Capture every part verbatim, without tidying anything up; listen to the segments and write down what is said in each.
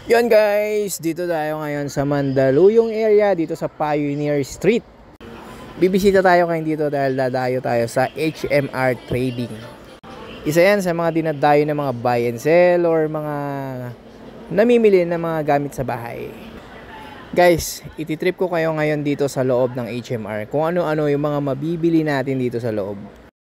Yun guys, dito tayo ngayon sa Mandaluyong area, dito sa Pioneer Street. Bibisita tayo ngayon dito dahil dadayo tayo sa H M R Trading. Isa yan sa mga dinadayo ng mga buy and sell or mga namimili ng mga gamit sa bahay. Guys, ititrip ko kayo ngayon dito sa loob ng H M R kung ano-ano yung mga mabibili natin dito sa loob.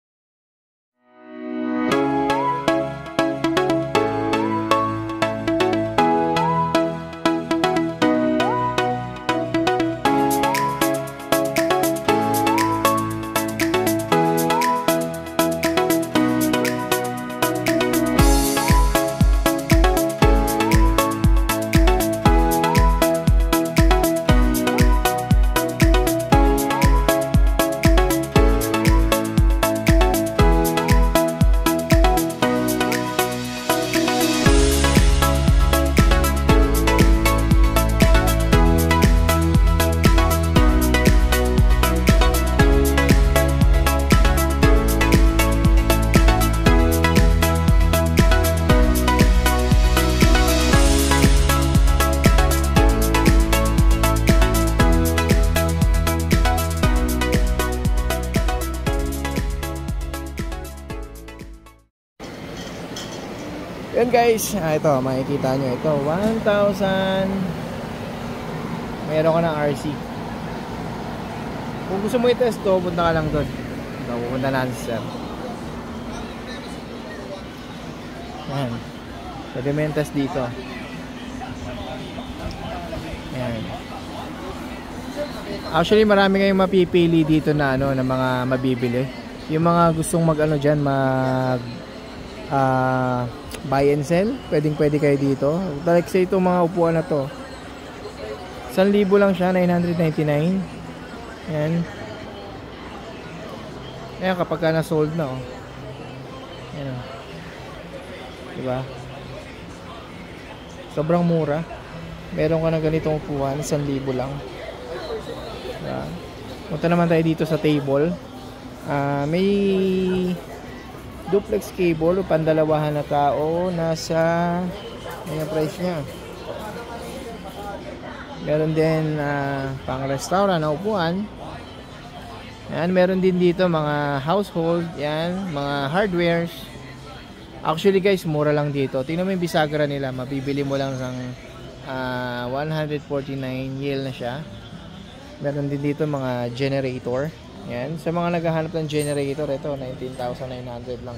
Yan guys, ah, ito makikita nyo ito one thousand. Meron ka ng R C. Kung gusto mo i-test to, punta ka lang doon. Ito, pupunta natin si sir. Yan, pwede mo yung test dito. Yan. Actually marami kayong mapipili dito na ano, na mga mabibili. Yung mga gustong mag ano dyan, mag uh, buy and sell, pwedeng pwede kayo dito. Like say itong mga upuan na to, one thousand lang siya, nine ninety-nine. Yan. Ayan, kapag ka na-sold na, oh. Yan, oh. Diba? Sobrang mura. Meron ka na ganitong upuan, one thousand lang. Diba? Punta naman tayo dito sa table. Uh, may duplex cable o pandalawahan na tao, nasa ano price niya. Meron din uh, pang restaurant na upuan. Yan, meron din dito mga household, yan, mga hardwares. Actually guys, mura lang dito. Tingnan mo yung bisagra nila, mabibili mo lang ng uh, one forty-nine yen na siya. Meron din dito mga generator. Yan, sa mga naghahanap ng generator, ito nineteen thousand nine hundred lang.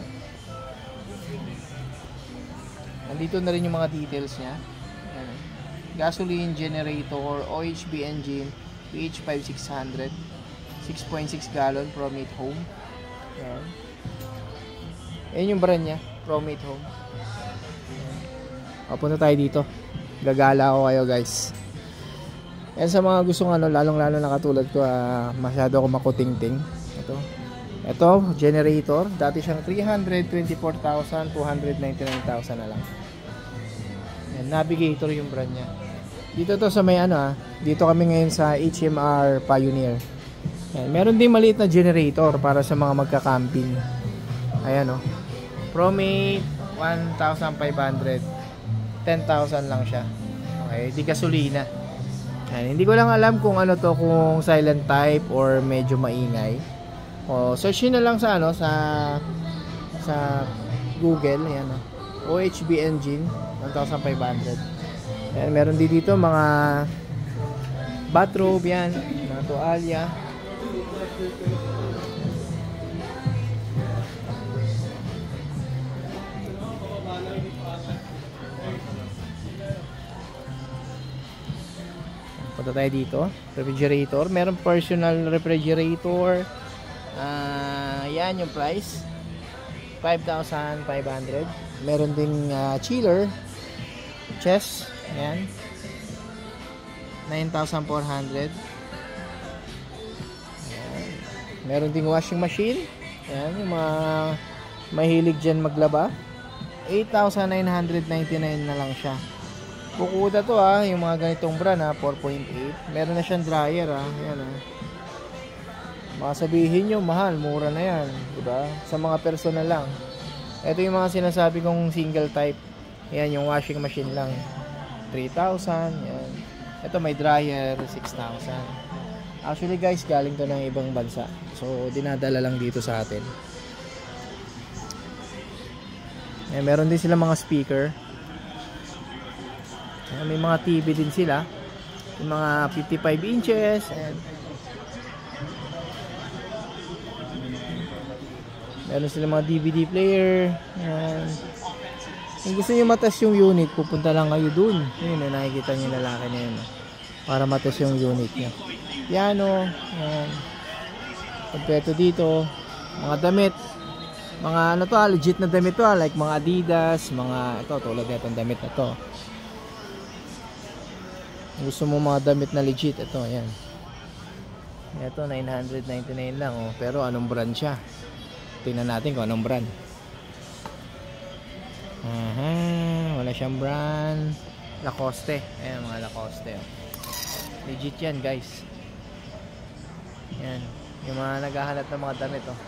Nandito na rin yung mga details niya. Yan. Gasoline generator, O H B engine, P H five six hundred, six point six gallon, Promate Home. Yan. Yan yung brand niya, Promate Home. O, punta tayo dito. Gagala ako kayo guys. Yan sa mga gustong ano, lalong-lalo na katulad ko, uh, masyado ako makuting-ting. Ito. Ito, generator. Dati siyang three hundred twenty-four thousand, two hundred ninety-nine thousand na lang. Yan, Navigator yung brand niya. Dito to sa may ano ah, dito kami ngayon sa H M R Pioneer. Yan, meron din maliit na generator para sa mga magka-camping. Ayan oh. Promate one thousand five hundred. ten thousand lang siya. Okay, di gasolina. Yan, hindi ko lang alam kung ano to, kung silent type or medyo maingay. O search na lang sa ano, sa sa Google, yan oh. O H B engine one thousand five hundred. Yan, meron din dito mga bathrobe, yan, mga tuwalya. Punta tayo dito, refrigerator. Meron personal refrigerator. Uh, yan yung price, five thousand five hundred. Meron ding uh, chiller, chest, yan, nine thousand four hundred. Yan. Meron ding washing machine. Yan, yung mga mahilig dyan maglaba, eight thousand nine hundred ninety-nine na lang siya. Bukuda to ah, yung mga ganitong brand ah, four point eight. Meron na siyang dryer ah, yan ah. Makasabihin nyo, mahal, mura na yan, diba? Sa mga personal lang. Ito yung mga sinasabi kong single type. Yan, yung washing machine lang. three thousand. Yan. Ito may dryer, six thousand. Actually guys, galing to ng ibang bansa. So, dinadala lang dito sa atin. Yan, meron din sila mga speaker. Yan, may mga T V din sila. Yung mga fifty-five inches. And meron sila mga D V D player. Yan. Kung gusto nyo matas yung unit, pupunta lang kayo dun. Yun, nakikita nyo yung lalaki na yun. Para matas yung unit nyo. Piano. Yan. Kompleto dito. Mga damit. Mga ano to, legit na damit to. Like mga Adidas. Mga, ito, tulad na itong damit na to. Kung gusto mo mga damit na legit, ito, yan. Ito, nine ninety-nine lang. Oh. Pero anong brand siya? Tingnan natin kung anong brand. Aha, wala siyang brand. Lacoste. Ayan, mga Lacoste. Oh. Legit yan, guys. Yan. Yung mga naghahanap ng mga damit, oh.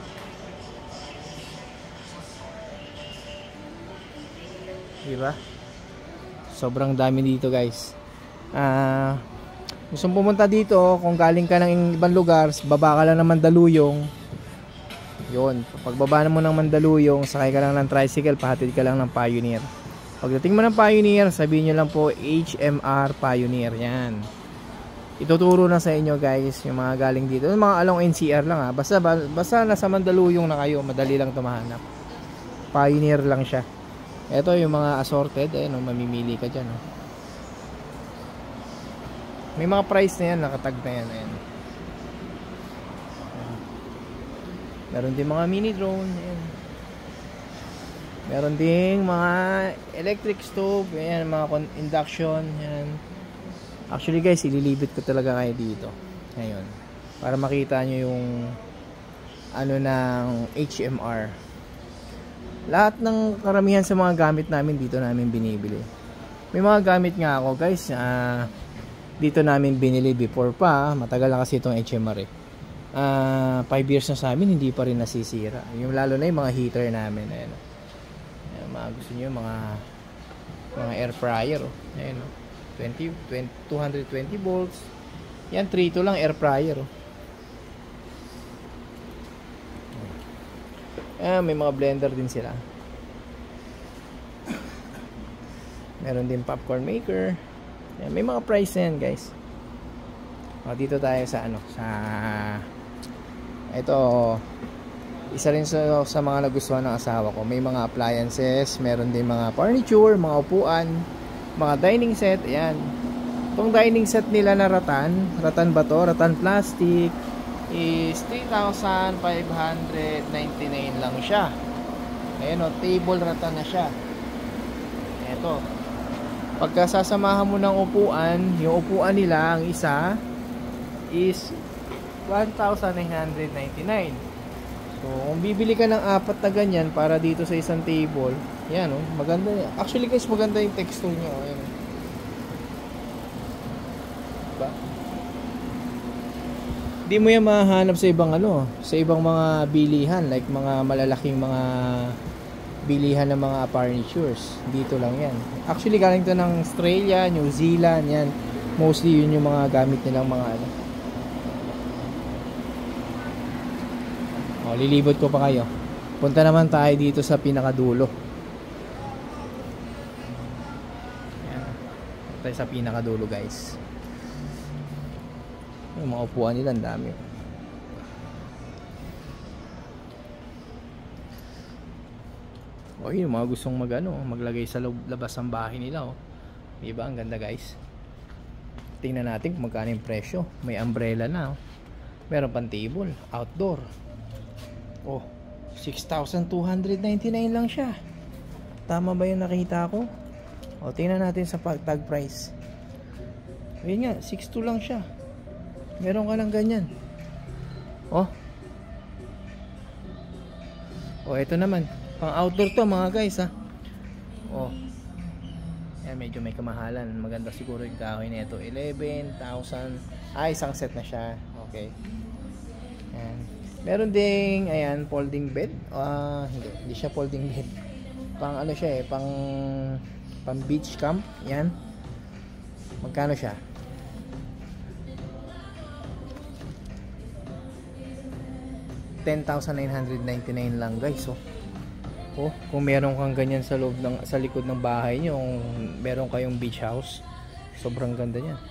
Diba? Sobrang dami dito, guys. Ah, uh, gusto pumunta dito, kung galing ka ng ibang lugar, baba ka lang ng Mandaluyong. Yun, pagbaba mo ng Mandaluyong, sakay ka lang ng tricycle, pahatid ka lang ng Pioneer. Pagdating mo ng Pioneer, sabihin nyo lang po H M R Pioneer. Yan. Ituturo na sa inyo guys yung mga galing dito. Yung mga along N C R lang ha. Basta, basta nasa Mandaluyong na kayo, madali lang tumahanap. Pioneer lang siya. Ito yung mga assorted, ayun, oh, mamimili ka dyan. Oh. May mga price na yan, nakatag na yan. Ayun. Meron din mga mini drone. Ayan. Meron din mga electric stove. Ayan, mga induction. Ayan. Actually guys, ililibit ko talaga kayo dito ngayon para makita nyo yung ano ng H M R. Lahat ng karamihan sa mga gamit namin dito namin binibili. May mga gamit nga ako guys, uh, dito namin binili before pa. Matagal na kasi itong H M R eh. Uh, five years na sa amin, hindi pa rin nasisira. Yung lalo na yung mga heater namin. Ayan. Ayan, mga gusto nyo mga mga air fryer. Oh. Ayan, oh. twenty, twenty, two hundred twenty volts. Yan, three to lang air fryer. Oh. Ayan, may mga blender din sila. Meron din popcorn maker. Ayan, may mga price na yan guys. O, dito tayo sa ano, sa ito, isa rin sa, sa mga nagustuhan ng asawa ko. May mga appliances, meron din mga furniture, mga upuan, mga dining set. Ayan. Itong dining set nila na ratan, ratan ba to? Ratan plastic is three thousand five hundred ninety-nine lang siya. Ayan o, table ratan na siya. Ito. Pagka sasamahan mo ng upuan, yung upuan nila, ang isa is one thousand nine hundred ninety-nine. So, kung bibili ka ng apat na ganyan para dito sa isang table, yan oh, maganda. Actually guys, maganda yung texture niya, oh, yan. Diba? Hindi mo yan mahanap sa ibang ano, sa ibang mga bilihan, like mga malalaking mga bilihan ng mga furnitures. Dito lang yan. Actually, galing to ng Australia, New Zealand, yan. Mostly yun yung mga gamit nilang mga ano. O, lilibot ko pa kayo. Punta naman tayo dito sa pinakadulo. Ayan. Tayo sa pinakadulo guys. Yung mga upuan nila, ang dami. O, yun, mga gustong mag, ano, maglagay sa loob, labas ng bahay nila. Oh. Diba? Ang ganda guys. Tingnan natin kung magkano yung presyo. May umbrella na. Oh. Meron pang table. Outdoor. Oh, six thousand two hundred ninety-nine lang siya. Tama ba yung nakita ko? O, tingnan natin sa tag price. Ayun nga, six two lang siya. Meron ka lang ganyan. Oh. Oh, ito naman. Pang outdoor to mga guys ha. Oh. Ayan, medyo may kamahalan. Maganda siguro yung kahoy na ito. eleven thousand. Ah, isang set na siya. Okay. Ayan. Meron ding, ayan, folding bed. Ah, uh, hindi, hindi siya folding bed. Pang ano siya eh, pang pang beach camp. Yan. Magkano siya? ten thousand nine hundred ninety-nine lang guys. So, oh, kung meron kang ganyan sa loob ng sa likod ng bahay niyo, kung meron kayong beach house, sobrang ganda niya.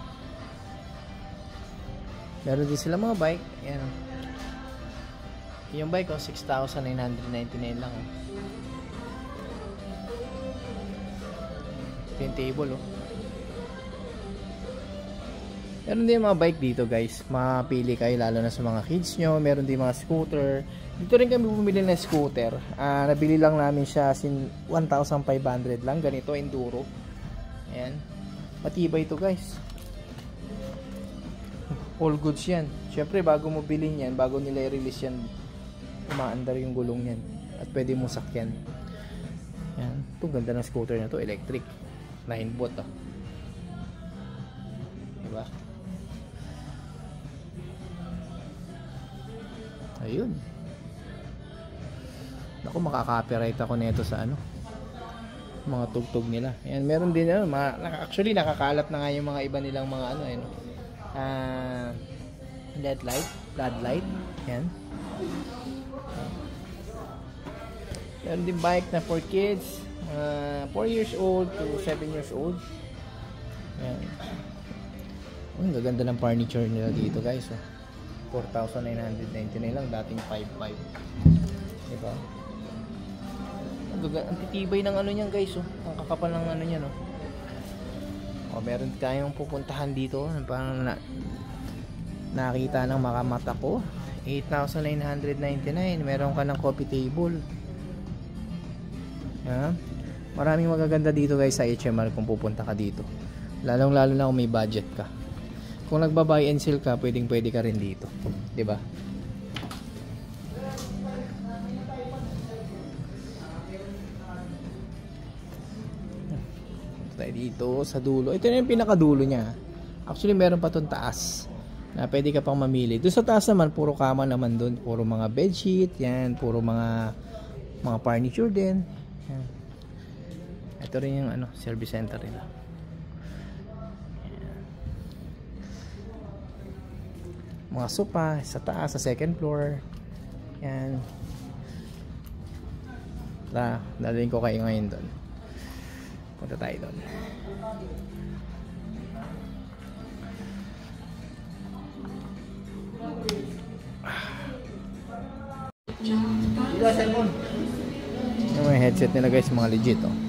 Meron din sila mga bike. Ayan. Yung bike ko, oh, six thousand nine hundred ninety-nine lang. Oh. Yung table, oh. Meron din mga bike dito guys. Mapili kayo lalo na sa mga kids nyo. Meron din mga scooter. Dito rin kami bumili ng scooter. Uh, nabili lang namin siya sin one thousand five hundred lang. Ganito, enduro. Ayan. Matibay ito guys. All goods yan. Siyempre bago mo bilhin yan, bago nila i-release yan, umaandar yung gulong yan. At pwede mo sakyan. Ayan. Ito ganda ng scooter na to. Electric. nine volt oh. Diba? Ayun. Ako makaka-copyright ako nito sa ano, mga tugtog nila. Ayan, meron din ano, mga, actually nakakalat na nga yung mga iba nilang mga ano eh, no? uh, L E D light, floodlight. Ayan. Meron din bike na for kids, uh, four years old to seven years old. Ayan. Oh, ang gaganda ng furniture nila dito guys, oh. four thousand nine hundred ninety-nine lang, dating five five. Diba? Ang titibay ng ano niyan guys, oh. Ang kakapal ng ano niyan, oh. Oh, meron tayong pupuntahan dito, parang na, nakita ng makamata ko. eight thousand nine hundred ninety-nine. Meron ka ng coffee table. Ha? Maraming magaganda dito guys sa H M R kung pupunta ka dito. Lalong lalo na kung may budget ka. Kung nagba-buy and sell ka, pwedeng pwede ka rin dito. 'Di ba? Tayo dito sa dulo. Ito na yung pinakadulo niya. Actually, meron pa 'tong taas na pwede ka pang mamili. Doon sa taas naman, puro kama naman doon. Puro mga bedsheet. Yan. Puro mga mga furniture din. Yan. Ito rin yung ano, service center nila. Yan. Mga sopa sa taas, sa second floor. Yan. Tara, dalhin ko kayo ngayon doon. Punta tayo doon. Yung mga headset nila guys, mga legit oh.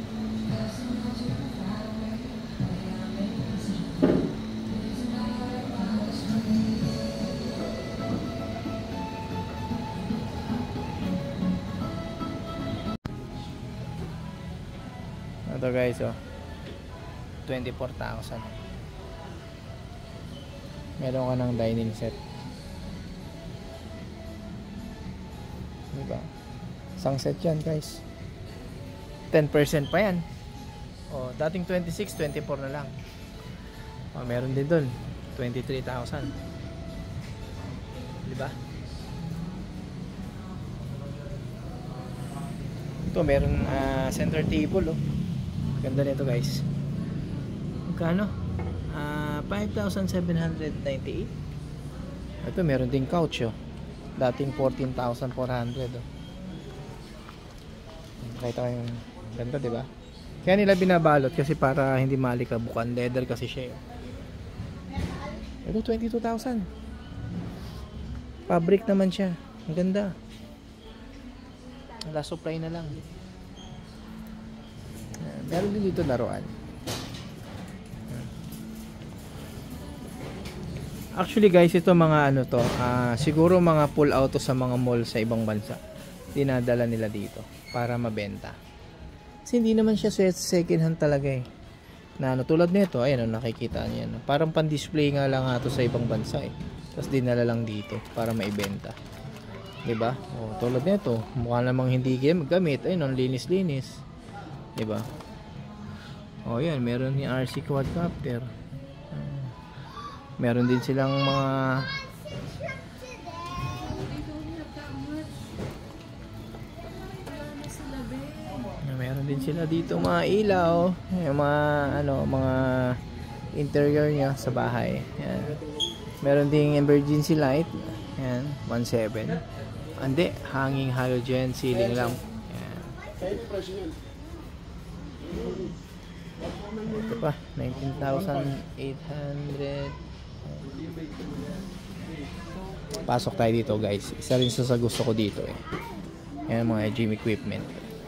Ito guys oh, twenty-four thousand. Meron ka ng dining set. Diba? Isang set yan guys. ten percent pa yan. O, dating twenty-six, twenty-four na lang. O, meron din dun twenty-three thousand. Diba? Ito meron uh, center table oh. Ganda nito guys. Magkano? Uh, five thousand seven hundred ninety-eight. Ito meron ding couch oh. Dating fourteen thousand four hundred oh. Nakita ko yung ganda, diba? Kaya nila binabalot kasi para hindi malikabukan. Leather kasi siya. Ito twenty-two thousand. Fabric naman siya. Ang ganda. Wala supply na lang. Meron din dito laruan. Actually guys, ito mga ano to, uh, siguro mga pull out to sa mga mall sa ibang bansa. Dinadala nila dito para mabenta. Kasi hindi naman siya second hand talaga eh. Na ano, tulad nito, ayan oh, nakikita niyo yan. Parang pan-display nga lang nga to sa ibang bansa eh. Tapos dinala lang dito para maibenta. 'Di ba? Oh, tulad nito, mukha namang hindi gamit. Ayun, ang linis-linis. 'Di ba? Oh, yan, meron ni R C quadcopter. Meron din silang mga meron din sila dito mga ilaw, yung mga ano, mga interior niya sa bahay. Yan. Meron ding emergency light. Yan, one point seven. Andi, hanging halogen ceiling lamp. Yan. Ito pa, nineteen thousand eight hundred. Pasok tayo dito guys. Isa rin sa gusto ko dito eh. Yan mga gym equipment.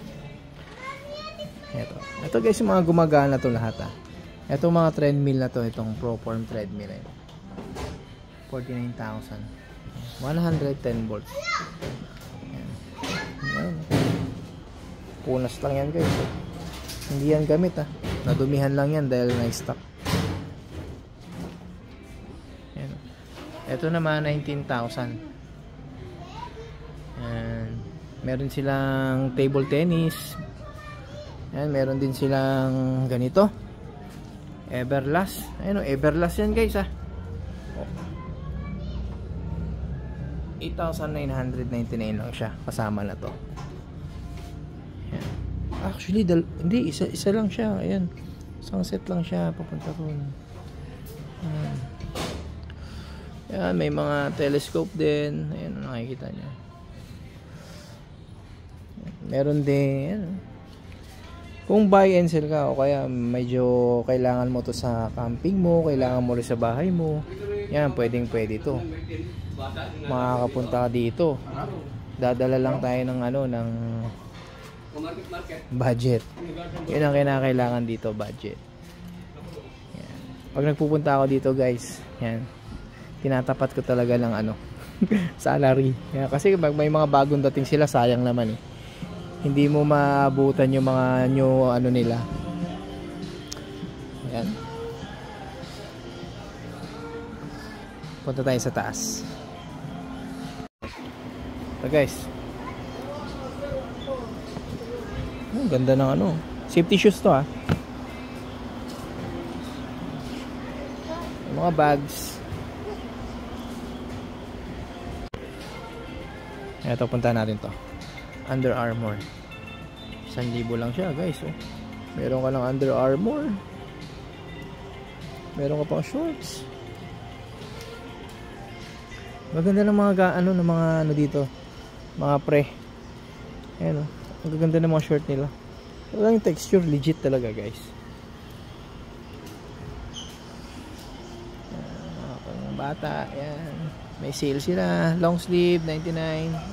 Ito. Ito guys yung mga gumagana to lahat ah. Ito mga treadmill na to. Itong Proform treadmill eh. forty-nine thousand. one hundred ten volts. Yan. Yan. Punas lang yan guys. Hindi yan gamit ah. Nadumihan lang yan dahil na-stock. Yan. Ito naman nineteen thousand. Yan. Meron silang table tennis. Yan. Meron din silang ganito. Everlast. Ayun o, Everlast yan guys ah. eight thousand nine hundred ninety-nine lang siya. Kasama na to. Yan. Actually, dal hindi. Isa, isa lang siya. Ayan. Isang set lang siya. Papunta ron. Yan. Yan. May mga telescope din. Ayan. Nakikita nyo. Meron din. Yan. Kung buy and sell ka o kaya medyo kailangan mo to sa camping mo, kailangan mo rin sa bahay mo, yan, pwedeng pwede to. Makakapunta ka dito. Dadala lang tayo ng ano, ng budget. Yun ang kinakailangan dito, budget. Yan. Pag nagpupunta ako dito guys, yan, tinatapat ko talaga ng ano, salary. Yan. Kasi may mga bagong dating sila, sayang naman eh. Hindi mo maabutan yung mga new ano nila. Ayan. Punta tayo sa taas. So guys. Ang ganda ng ano. Safety shoes to ah. Mga bags. Ito, punta natin to. Under Armour. one thousand lang siya guys oh. Meron ka lang Under Armour. Meron ka pang shorts. Maganda ng mga ano ng mga ano dito. Mga pre. Ayan oh. Ang ganda ng mga short nila. Yung texture legit talaga guys. Ayan, mga bata. Ayan. May sale sila. Long sleeve ninety-nine.